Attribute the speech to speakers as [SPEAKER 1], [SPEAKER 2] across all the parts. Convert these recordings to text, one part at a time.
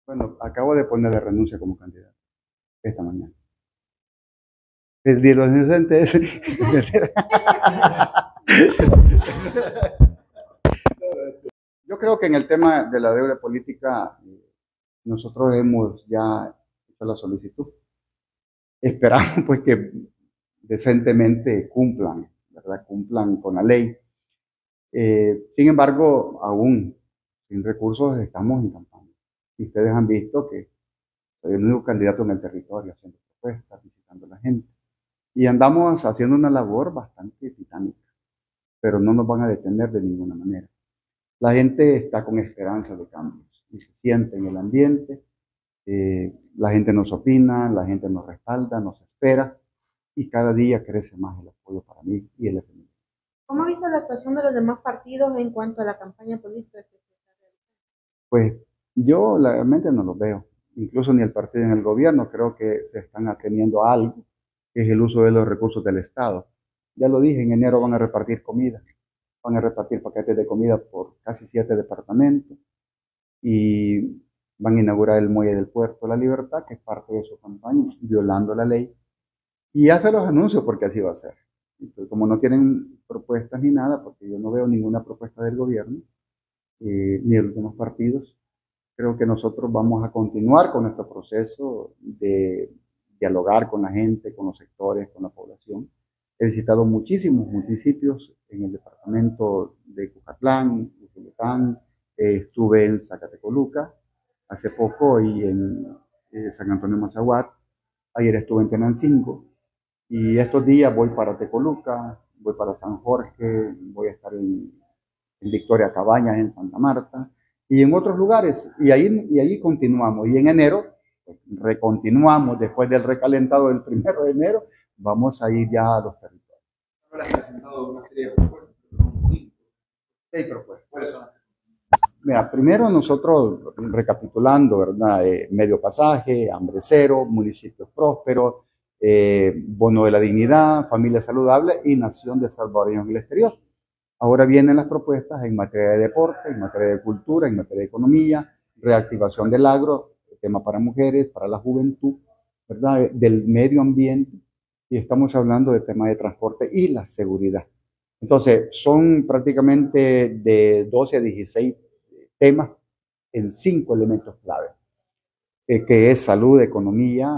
[SPEAKER 1] Bueno, acabo de ponerle renuncia como candidato esta mañana. El de los inocentes. Yo creo que en el tema de la deuda política, nosotros hemos ya hecho la solicitud. Esperamos pues que decentemente cumplan, ¿verdad? Cumplan con la ley. Sin embargo, aún sin recursos estamos en campaña. Y ustedes han visto que soy el único candidato en el territorio haciendo propuestas, visitando a la gente. Y andamos haciendo una labor bastante titánica, pero no nos van a detener de ninguna manera. La gente está con esperanza de cambios y se siente en el ambiente. La gente nos opina, la gente nos respalda, nos espera y cada día crece más el apoyo para mí y el FMI.
[SPEAKER 2] ¿Cómo ha visto la actuación de los demás partidos en cuanto a la campaña política que se está realizando?
[SPEAKER 1] Pues yo realmente no lo veo, incluso ni el partido en el gobierno, creo que se están ateniendo a algo, que es el uso de los recursos del Estado. Ya lo dije, en enero van a repartir comida, van a repartir paquetes de comida por casi 7 departamentos y van a inaugurar el muelle del Puerto de la Libertad, que es parte de su campaña, violando la ley. Y ya se los anuncio porque así va a ser. Entonces, como no tienen propuestas ni nada, porque yo no veo ninguna propuesta del gobierno, ni de los demás partidos, creo que nosotros vamos a continuar con nuestro proceso de dialogar con la gente, con los sectores, con la población. He visitado muchísimos municipios en el departamento de Cucatlán, Usulután, estuve en Zacatecoluca hace poco y en San Antonio Mazahuat. Ayer estuve en Tenancingo y estos días voy para Tecoluca, voy para San Jorge, voy a estar en Victoria Cabañas, en Santa Marta y en otros lugares. Y ahí continuamos. Y en enero, pues, recontinuamos después del recalentado del 1 de enero, vamos a ir ya a los territorios.
[SPEAKER 3] Ahora has presentado una serie de propuestas, pero son muy
[SPEAKER 1] 6 propuestas.
[SPEAKER 3] ¿Cuáles son?
[SPEAKER 1] Mira, primero nosotros, recapitulando, ¿verdad? Medio pasaje, hambre cero, municipios prósperos, bono de la dignidad, familia saludable y nación de salvadoreños en el exterior. Ahora vienen las propuestas en materia de deporte, en materia de cultura, en materia de economía, reactivación del agro, tema para mujeres, para la juventud, ¿verdad? Del medio ambiente, y estamos hablando de tema de transporte y la seguridad. Entonces, son prácticamente de 12 a 16 temas en 5 elementos clave, que es salud, economía,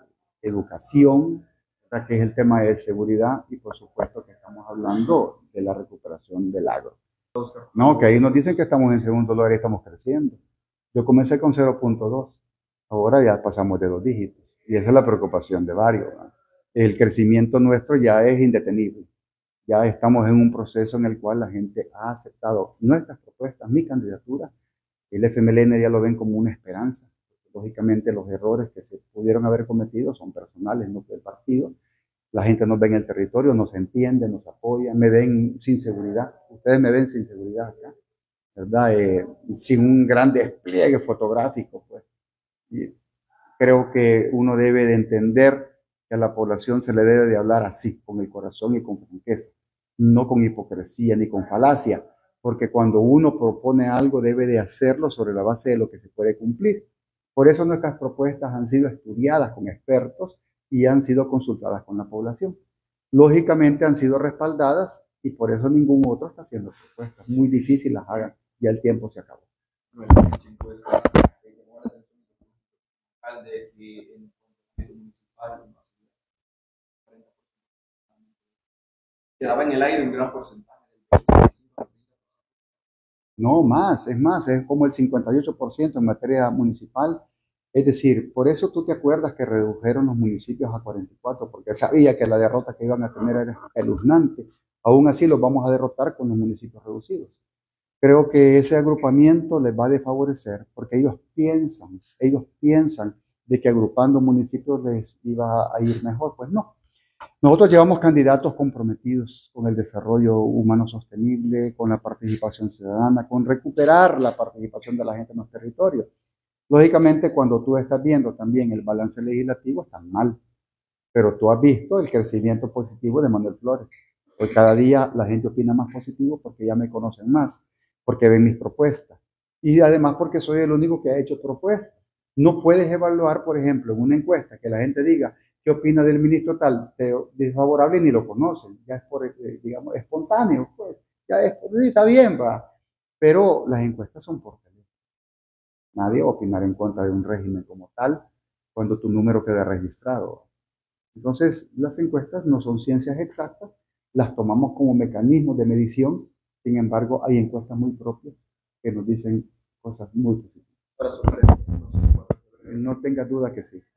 [SPEAKER 1] educación, que es el tema de seguridad y por supuesto que estamos hablando de la recuperación del agro. No, que ahí nos dicen que estamos en segundo lugar y estamos creciendo. Yo comencé con 0.2, ahora ya pasamos de 2 dígitos y esa es la preocupación de varios, ¿no? El crecimiento nuestro ya es indetenible. Ya estamos en un proceso en el cual la gente ha aceptado nuestras propuestas, mi candidatura. El FMLN ya lo ven como una esperanza. Lógicamente los errores que se pudieron haber cometido son personales, no del partido. La gente nos ve en el territorio, nos entiende, nos apoya, me ven sin seguridad. Ustedes me ven sin seguridad acá, ¿verdad? Sin un gran despliegue fotográfico, pues. Y creo que uno debe de entender que a la población se le debe de hablar así, con el corazón y con franqueza, no con hipocresía ni con falacia, porque cuando uno propone algo debe de hacerlo sobre la base de lo que se puede cumplir. Por eso nuestras propuestas han sido estudiadas con expertos y han sido consultadas con la población. Lógicamente han sido respaldadas y por eso ningún otro está haciendo propuestas. Muy difícil las hagan, ya el tiempo se acabó.
[SPEAKER 3] Quedaba en el aire un gran porcentaje.
[SPEAKER 1] No, más, es como el 58% en materia municipal. Es decir, por eso tú te acuerdas que redujeron los municipios a 44, porque sabía que la derrota que iban a tener era espeluznante. Aún así los vamos a derrotar con los municipios reducidos. Creo que ese agrupamiento les va a desfavorecer, porque ellos piensan de que agrupando municipios les iba a ir mejor. Pues no. Nosotros llevamos candidatos comprometidos con el desarrollo humano sostenible, con la participación ciudadana, con recuperar la participación de la gente en los territorios. Lógicamente, cuando tú estás viendo también el balance legislativo, está mal, pero tú has visto el crecimiento positivo de Manuel Flores. Hoy cada día la gente opina más positivo porque ya me conocen más, porque ven mis propuestas y además porque soy el único que ha hecho propuestas. No puedes evaluar, por ejemplo, en una encuesta que la gente diga qué opina del ministro tal, desfavorable, y ni lo conocen, ya es por, digamos, espontáneo, pues, ya es, sí, está bien, va, pero las encuestas son por teléfono. Nadie va a opinar en contra de un régimen como tal cuando tu número queda registrado. Entonces, las encuestas no son ciencias exactas, las tomamos como mecanismos de medición, sin embargo, hay encuestas muy propias que nos dicen cosas muy positivas.
[SPEAKER 3] Para sorpresa, entonces,
[SPEAKER 1] No tengas duda que sí.